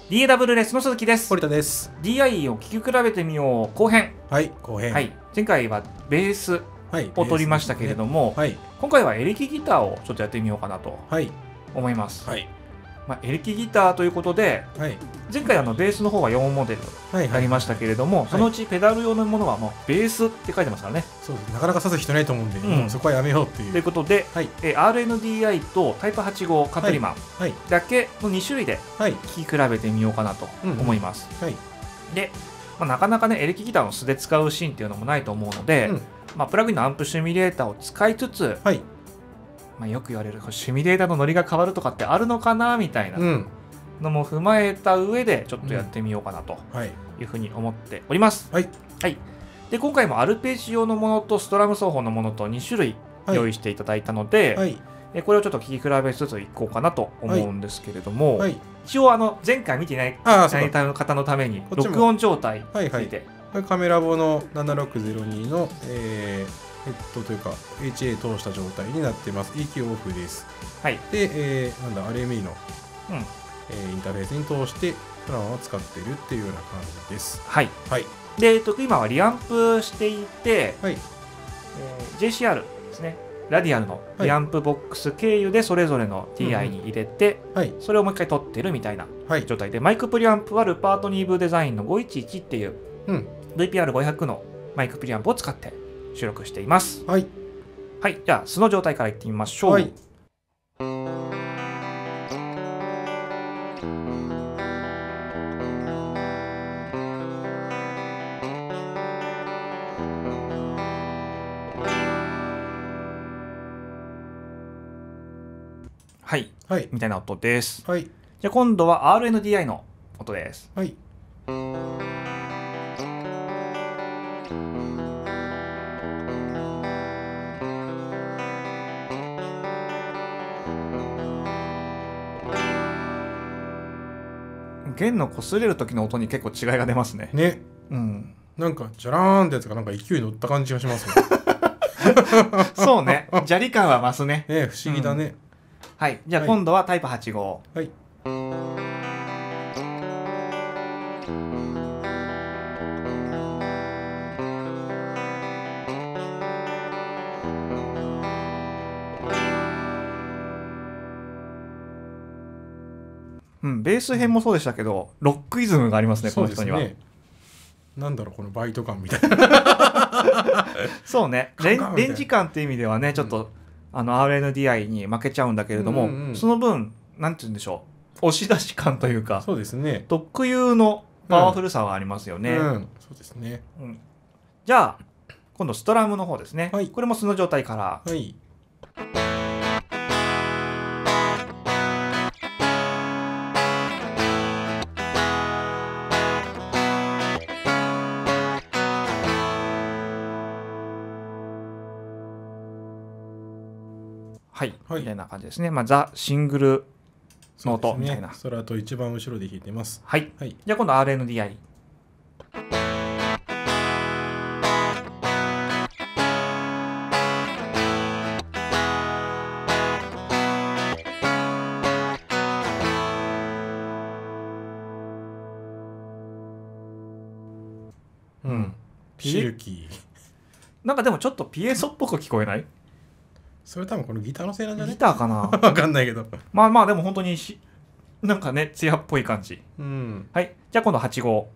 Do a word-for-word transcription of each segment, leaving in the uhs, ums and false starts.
ディーエーダブリュー レスの鈴木です。 堀田です。 ディーアイ を聴き比べてみよう後編。 はい後編、 はい、前回はベースを取りましたけれども、 はいねはい、 今回はエレキギターをちょっとやってみようかなと思います。 はいまあ、エレキギターということで、はい、前回あのベースの方はよんモデルありましたけれども、はいはい、そのうちペダル用のものはもうベースって書いてますからね。 そうです、なかなか刺す人ないと思うんで、うん、もうそこはやめようっていう。 ということで、はい、え アールエヌディーアイ とタイプはちじゅうごカントリーマンだけのに種類で聴き比べてみようかなと思います。で、まあ、なかなかねエレキギターの素で使うシーンっていうのもないと思うので、うん、まあ、プラグインのアンプシミュレーターを使いつつ、はい、まあ、よく言われるシミュレーターのノリが変わるとかってあるのかなみたいな、うんのも踏まえた上でちょっとやってみようかなというふうに思っております。はい、はい、で今回もアルペジオのものとストラム奏法のものとに種類用意していただいたので、はい、えこれをちょっと聞き比べつついこうかなと思うんですけれども、はいはい、一応あの前回見ていない方のために録音状態について、はいはい、これカメラボのななろくゼロにの、えー、ヘッドというか エイチエー 通した状態になってます。 イーキュー オフです。はい、で、えー、なんだ アールエムイー の、うんえー、インターフェースに通してそのまま使っているっていうような感じです。はい、 はい、で、えっと、今はリアンプしていて、はい、えー、ジェイシーアール ですね、ラディアルのリアンプボックス経由でそれぞれの ティーアイ に入れて、うんうん、それをもう一回取ってるみたいな状態で、はい、マイクプリアンプはルパートニーブデザインのごひゃくじゅういちっていう、うん、ブイピーアールごひゃく のマイクプリアンプを使って収録しています。はい、はい、じゃあ素の状態からいってみましょう。はい、はい、はい、みたいな音です。はい、じゃあ今度は アールエヌディーアイ の音です。はい、弦の擦れる時の音に結構違いが出ますね。 ね、うん、なんかジャラーンってやつがなんか勢い乗った感じがしますね。 そうね、砂利感は増すね。 ね、不思議だね。うん、 はい、じゃあ今度はタイプはちじゅうご。はい。うん、ベース編もそうでしたけど、ロックイズムがありますね、この人には。 なんだろう、このバイト感みたいな。 そうね、レンレンジ感っていう意味ではね、ちょっと、うん、あの アールエヌディーアイ に負けちゃうんだけれども、うんうん、その分なんて言うんでしょう、押し出し感というか、 そうですね、 特有のパワフルさはありますよね。 うんうん、そうですね、 うん、じゃあ今度ストラムの方ですね。はい、これも素の状態から。はい、はい、はい、みたいな感じですね。まあ、ザ・シングルの音みたいな。 それあと一番後ろで弾いてます。 はい。はい、じゃあ今度 アールエヌディーアイ。 うん。シルキー。 なんかでもちょっとピエソっぽく聞こえない？ それ多分このギターのせいなんじゃない？ ギターかな。 わかんないけど。 まあまあでも本当にしなんかね、艶っぽい感じ。うん、はい。じゃあ今度はちじゅうご。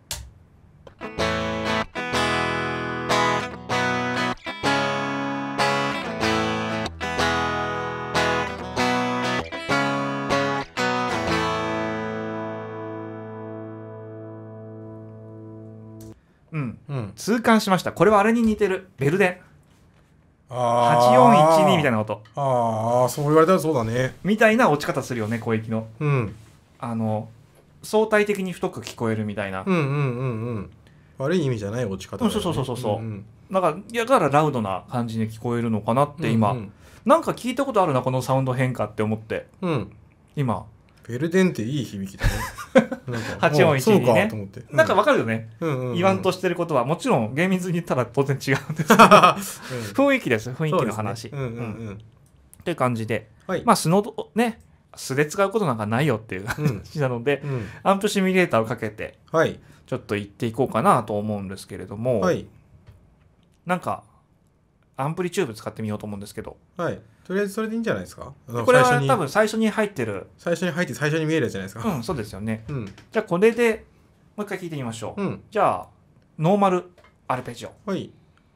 うん、うん、痛感しました。これはあれに似てる。ベルデン。はちよんいちにみたいな音。 ああ、そう言われたらそうだね。 みたいな落ち方するよね、声域の。うん。あの相対的に太く聞こえるみたいな。 うんうんうんうん。悪い意味じゃない落ち方だよね。そうそうそうそうそう。うんうん、だからいやだからラウドな感じに聞こえるのかなって今、うんうん、なんか聞いたことあるなこのサウンド変化って思って、うん、今。 ベルデンっていい響きだね。 はちよんいちにね。うん、なんかわかるよね、うんうんうん。言わんとしてることはもちろん厳密に言ったら当然違うんですけど、うん、雰囲気です、雰囲気の話。という感じで、はい、まあ素のね素で使うことなんかないよっていう話なので、うんうん、アンプシミュレーターをかけてちょっと行っていこうかなと思うんですけれども、はい、なんかアンプリチューブ使ってみようと思うんですけど、 はい、とりあえずそれでいいんじゃないですか。 これは多分最初に入ってる最初に入って最初に見えるやつじゃないですか。 うんそうですよね、うん、じゃあこれでもう一回聞いてみましょう、うん、じゃあノーマルアルペジオ。はい。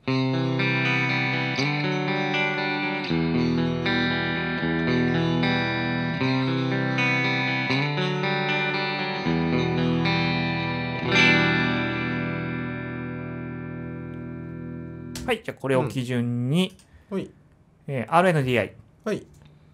はい、じゃあこれを基準に、うん、はいえー、アールエヌディーアイ。はい。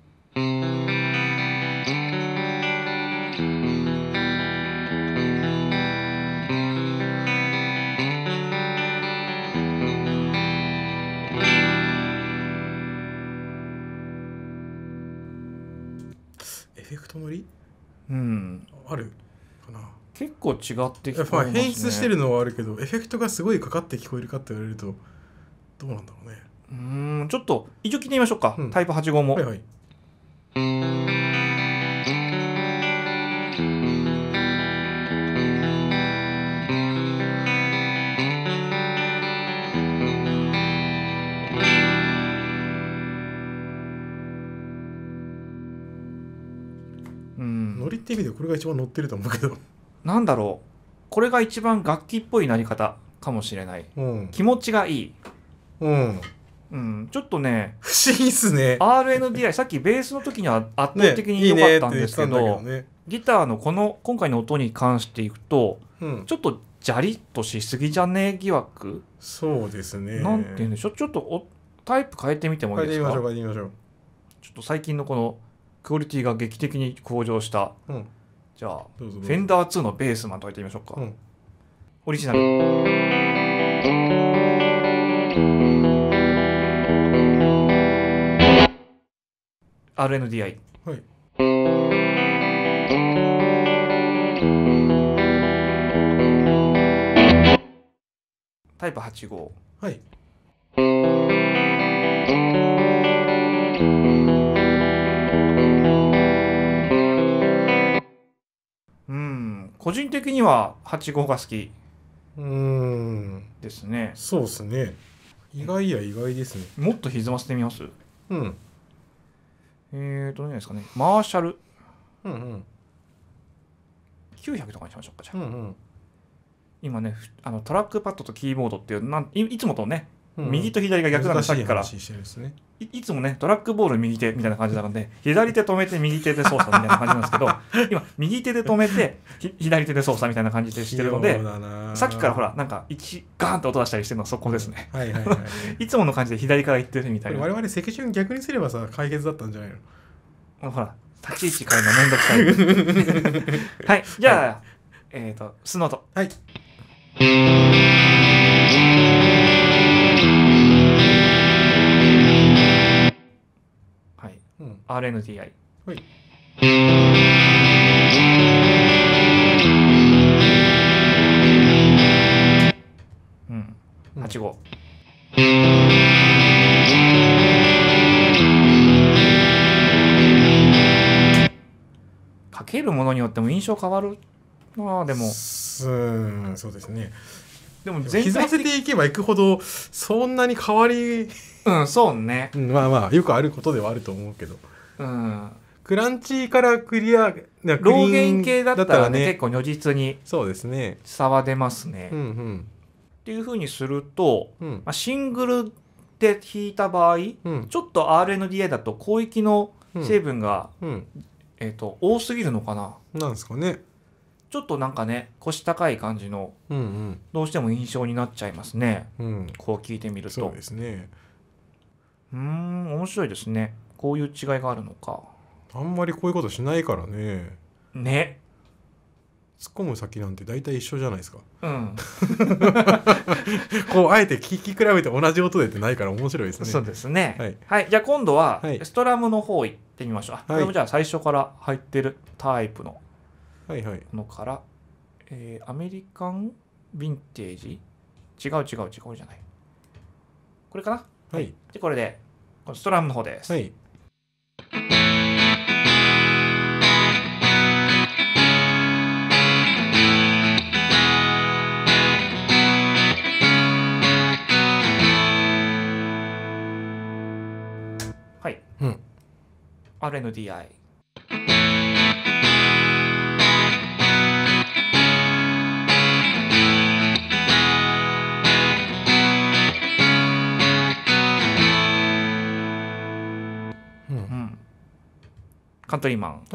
エフェクトのりうんあるかな。 結構違って聞こえますね。 変質してるのはあるけどエフェクトがすごいかかって聞こえるかって言われるとどうなんだろうね。 うんちょっと一応聞いてみましょうか、うん、タイプはちじゅうごも。はいはい。 ノリって意味でこれが一番乗ってると思うけどなんだろうこれが一番楽器っぽい鳴り方かもしれない、うん、気持ちがいい、うんうん、ちょっとね不思議っすね。 アールエヌディーアイ さっきベースの時には圧倒的に良かったんですけど、ねいいねけどね、ギターのこの今回の音に関していくと、うん、ちょっとジャリッとしすぎじゃねえ疑惑。 そうですね。 なんて言うんでしょうちょっとおタイプ変えてみてもいいですか。 変えてみましょう変えてみましょう。 ちょっと最近のこのクオリティが劇的に向上した、うん、じゃあフェンダーツーのベースマンとか言ってみましょうか、うん、オリジナルアールエヌディーアイ、はい、タイプはちじゅうご、はい、うん個人的にははちじゅうごが好きうんですね。 そうですね。意外や意外ですね。 もっと歪ませてみます。うん。えーと何ですかね。マーシャル。うんうん。きゅうひゃくとかにしましょうかじゃあ。うんうん、今ねあのトラックパッドとキーボードっていうなん い, いつもとね、うんうん、右と左が逆なのさっきから。ね、い, いつもねトラックボール右手みたいな感じなので左手止めて右手で操作みたいな感じなんですけど今右手で止めて左手で操作みたいな感じでしてるのでさっきからほらなんか一ガーンと音出したりしてるのはそこですね、うんはいはいはい、いつもの感じで左から行ってるみたいな。 我々席順逆にすればさ解決だったんじゃないの。ほら立ち位置変えるのめんどくさいはいじゃあ、はい、えっ、ー、とスノートはいうん、アールエヌディーアイ、はい、うん、はちじゅうご、かけるものによっても印象変わるなあ。でもうんそうですね。 でも全体的に刻ませていけばいくほどそんなに変わりうんそうね、 うん、まあまあよくあることではあると思うけど、うん、クランチからクリアクリローゲン系だったらね、ね結構如実にそうですね差は出ますね、うんうん、っていうふうにすると、うんまあ、シングルで弾いた場合、うん、ちょっと アールエヌディーアイ だと広域の成分が、うんうんえー、と多すぎるのかな。 なんですかね。 ちょっとなんかね腰高い感じの、うんうん、どうしても印象になっちゃいますね、うん、こう聞いてみると。 そうですね。 うーん面白いですね。こういう違いがあるのか。 あんまりこういうことしないからね。 ね。 突っ込む先なんて大体一緒じゃないですか。うん。こうあえて聞き比べて同じ音でってないから面白いですね。 そうですね。はい。はい、じゃあ今度はストラムの方行ってみましょう。はい、これもじゃあ最初から入ってるタイプののから、えー、アメリカンヴィンテージ違う違う違うじゃない。これかな。はい。でこれでこのストラムの方です。はい。 アールエヌディーアイ。うん、カントリーマン。 はい。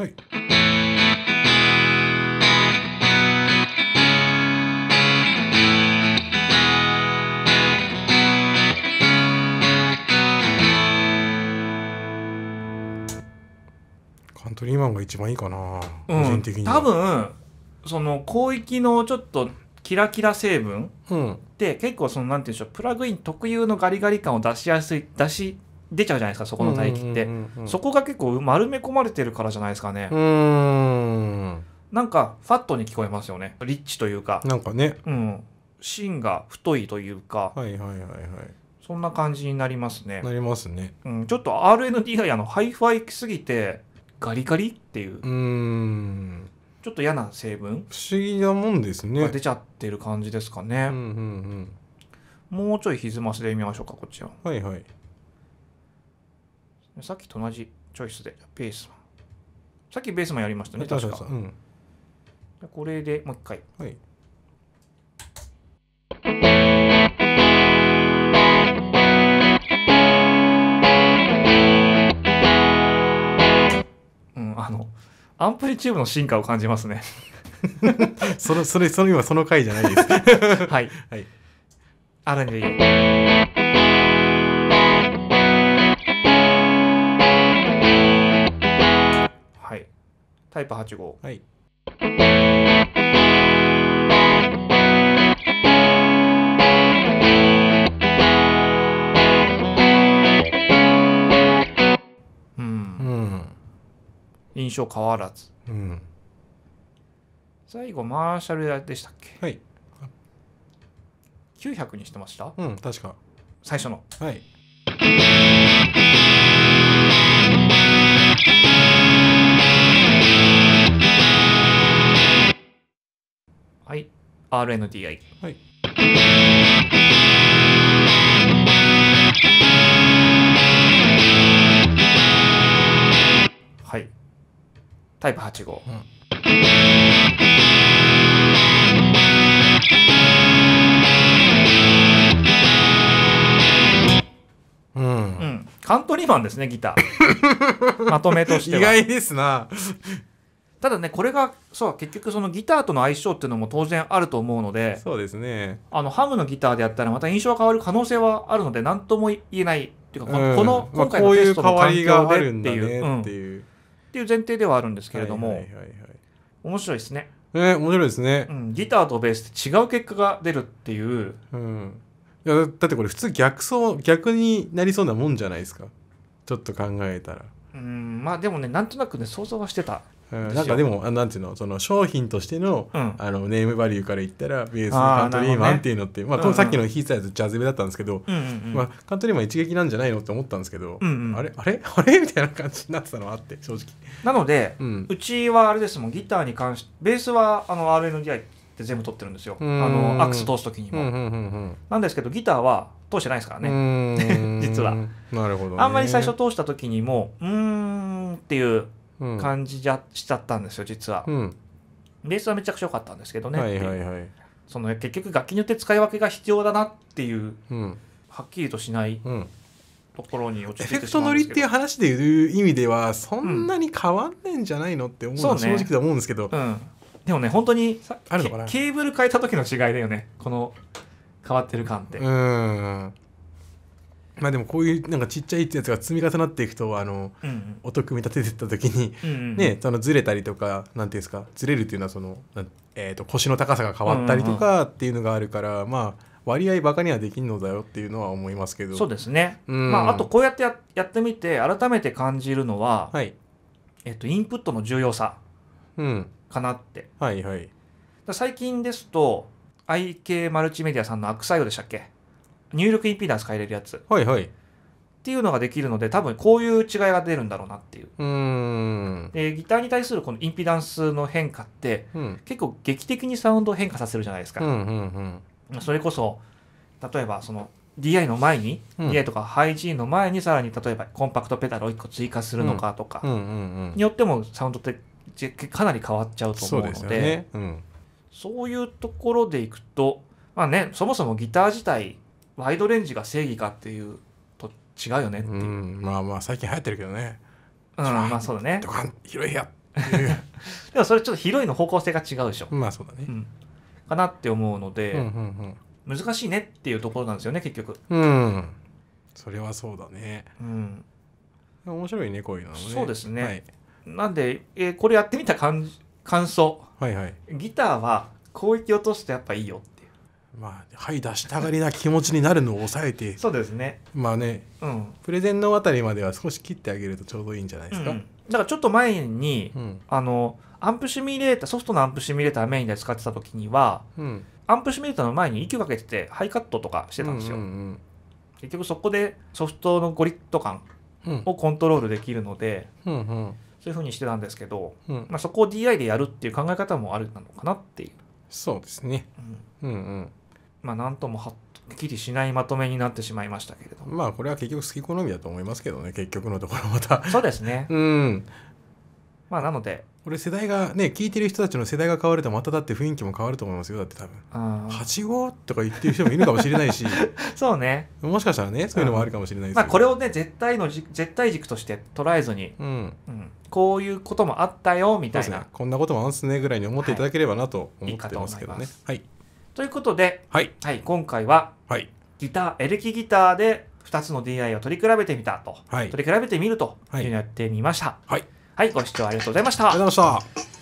カントリーマンが一番いいかな、 うん、個人的には。多分その広域のちょっとキラキラ成分って結構そのなんていうんでしょう、プラグイン特有のガリガリ感を出しやすい出し出ちゃうじゃないですか、そこの帯域って、うんうんうんうん、そこが結構丸め込まれてるからじゃないですかね。うーん、なんかファットに聞こえますよね、リッチというか、 なんかね、 うん、芯が太いというか、 はいはいはいはい、 そんな感じになりますね。 なりますね、 うん、ちょっと アールエヌディーアイ あのハイファイすぎてガリガリっていう、うーん、ちょっと嫌な成分不思議なもんですねが出ちゃってる感じですかね。うんうんうん、もうちょい歪ませてみましょうか、こっちは。 はいはい。 さっきと同じチョイスでベースマン、さっきベースマンやりましたね、確か。うん、これでもう一回。はい。うん、あのアンプリチューブの進化を感じますね。 そのそれその今その回じゃないです。 はい。はい。アレンジ。はい。タイプはち号。はい。うん。うん。印象変わらず。うん。最後マーシャルでしたっけ？はい。きゅうひゃくにしてました？ うん、確か。 最初の。 はい。 はい。アールエヌディーアイ。はい。はい。タイプはち号。うん。うんうん、カントリーマンですね、ギター。まとめとしては。 意外ですな。 ただね、これがそう結局そのギターとの相性っていうのも当然あると思うので、 そうですね。 あのハムのギターでやったらまた印象が変わる可能性はあるので、何とも言えないっていうか、うん、この今回のテストの環境でっていうっていうっていう前提ではあるんですけれども、はいはいはいはい、面白いですね。 えー、面白いですね、 うん。ギターとベースって違う結果が出るっていう。 うん、いやだってこれ普通逆走逆になりそうなもんじゃないですか、ちょっと考えたら。 うん、まあでもね、なんとなくね想像はしてた。 うん、なんかでもなんていうの、その商品としての、うん、あのネームバリューから言ったらベースのカントリーマンっていうのって、ね、まあ、うんうん、さっきの弾いてたやつジャズベだったんですけど、うんうんうん、まあ、カントリーマン一撃なんじゃないのって思ったんですけど、うんうん、あれあれあれみたいな感じになってたのはあって、正直。 なので、うん、うちはあれですもん、ギターに関してベースはあの アールエヌディーアイ って全部取ってるんですよ、あのアクス通す時にも、うんうんうんうん、なんですけどギターは通してないですからね実は。 なるほどね。 あんまり最初通した時にもうーんっていう感じじゃしちゃったんですよ実は、うん、ベースはめちゃくちゃ良かったんですけどね、はいはいはい、その結局楽器によって使い分けが必要だなっていう、うん、はっきりとしないところに落ち着いてしまうんですけど、エフェクト乗りっていう話でいう意味ではそんなに変わんないんじゃないのって思うのは正直で思うんですけど、 うん、でもね本当にさあるのかな、ケーブル変えた時の違いだよね、この変わってる感って。うん、 まあでもこういうなんかちっちゃいやつが積み重なっていくと、あの、うんうん、音組み立ててった時に、うんうん、ね、そのずれたりとか、なんていうんですか、ずれるっていうのはその、えーと、腰の高さが変わったりとかっていうのがあるから、うんうん、まあ割合バカにはできんのだよっていうのは思いますけど。 そうですね、うん、まああとこうやって や, やってみて改めて感じるのは、はい、えーと、インプットの重要さかなって、うん、はいはい。最近ですと アイケー マルチメディアさんのアクサイドでしたっけ、入力インピダンス変えれるやつ、はいはい、っていうのができるので、多分こういう違いが出るんだろうなっていう。うーん、でギターに対するこのインピダンスの変化って、うん、結構劇的にサウンドを変化させるじゃないですか、うんうんうん、それこそ例えばそのディーアイ の前に、うん、ディーアイ とかハイジーンの前にさらに例えばコンパクトペダルをいっこ追加するのかとかによってもサウンドってかなり変わっちゃうと思うので、そうですよね、うん、そういうところでいくとまあねそもそもギター自体ワイドレンジが正義かっていうと違うよねっていう、うん、 まあまあ最近流行ってるけどね、 うん、まあそうだね広い部屋でもそれちょっと広いの方向性が違うでしょ。 まあそうだね、うん、 かなって思うので、うんうんうん、難しいねっていうところなんですよね結局。 うんそれはそうだね、うん、面白いねこういうのもね。 そうですね、はい、なんで、えー、これやってみた感感想、はいはい、ギターは広域落とすとやっぱいいよっていう、 まあはい出したがりな気持ちになるのを抑えてそうですね、 まあね、うん、プレゼンのあたりまでは少し切ってあげるとちょうどいいんじゃないですか、うん、 だからちょっと前に、うん、あのアンプシミュレーターソフトのアンプシミュレーターメインで使ってた時には、うん、アンプシミュレーターの前に イーキュー かけててハイカットとかしてたんですよ、うんうんうん、結局そこでソフトのゴリッと感をコントロールできるので、うんうん、そういう風にしてたんですけど、うんまあ、そこを ディーアイ でやるっていう考え方もあるのかなっていう。 そうですね、うんうんうん、 まあなんともはっきりしないまとめになってしまいましたけれども、 まあこれは結局好き好みだと思いますけどね結局のところまたそうですね、うんまあなのでこれ世代がね聞いてる人たちの世代が変わるとまただって雰囲気も変わると思いますよ。だって多分はち号とか言ってる人もいるかもしれないしそうねもしかしたらねそういうのもあるかもしれないですけど、 うんまあ、これをね絶対の絶対軸として捉えずに、うんうん、こういうこともあったよみたいな、 ね、こんなこともあるんすねぐらいに思っていただければなと思ってますけどね。 はい、いいということで、はいはい、今回は、はい、ギターエレキギターでふたつの ディーアイ を取り比べてみたと、はい、取り比べてみるというのをやってみました。はい、はい、ご視聴ありがとうございました。 ありがとうございました。